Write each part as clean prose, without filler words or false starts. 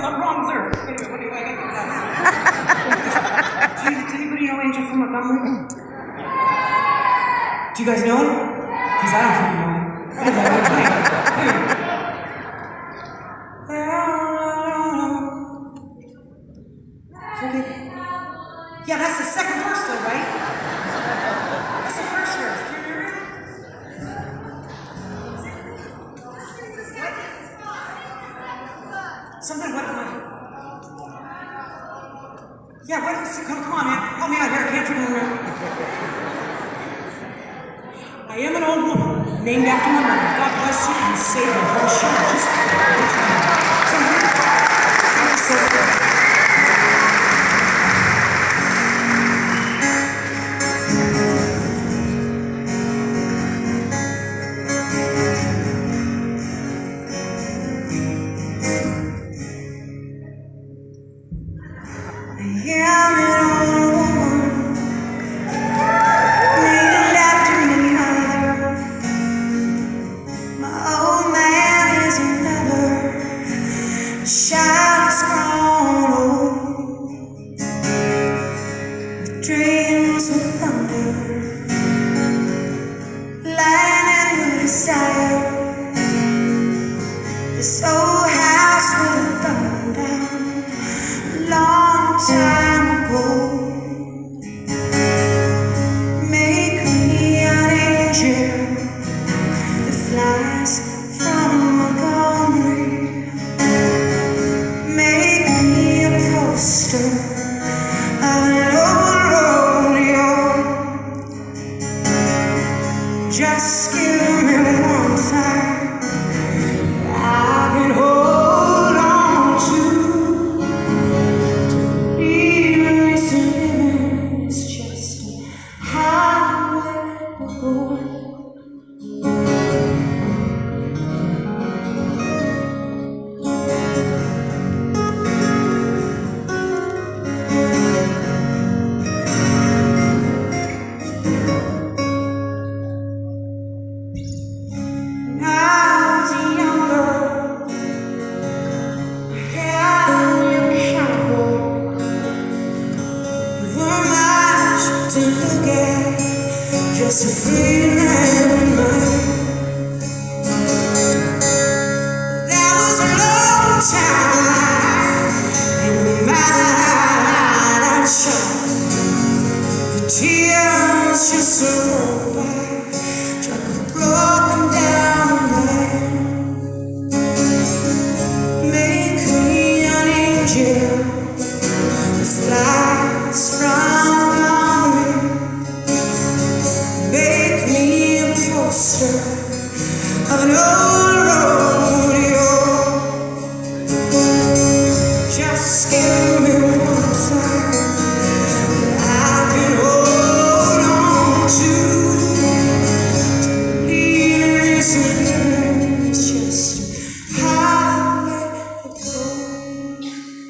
wrong lyrics. Anyway, what do I get that? Does anybody know Angel from Montgomery? Do you guys know him? Because I don't fucking know him. Yeah, that's the second verse though, right? That's the first verse. Do you remember it? Something what? Yeah, what? Come on, man. Help me out here. I can't remember. I am an old woman named after my mother. God bless you and save her whole shit. Just this old house will burn down a long time ago. Make me an angel that flies from Montgomery. Make me a poster of an old rodeo. Just give me one thing I can hold on to. Even this living is just a highway of gold. To look at, just a free man. That was a long time, and no matter how I tried, the tears just roll by like a broken down man. Make me an angel that flies from of an old rodeo. Just give me one thing I can hold on to. Leaving this living is just how it goes.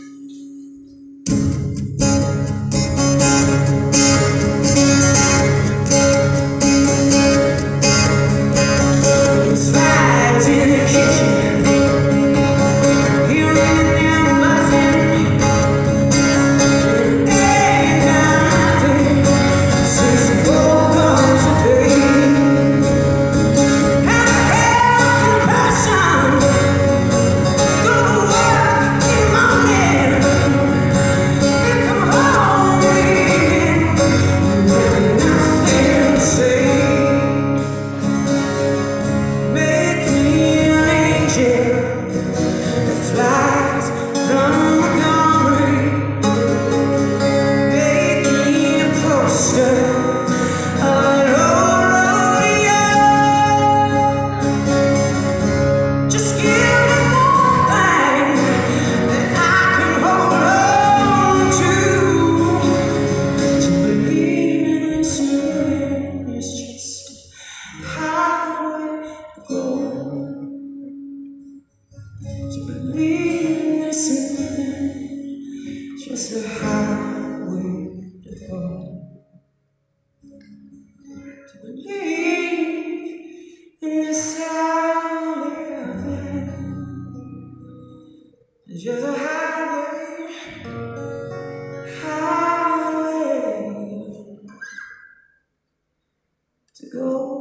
To believe in this living, just a highway to go. To believe in this highway, just a highway. to go.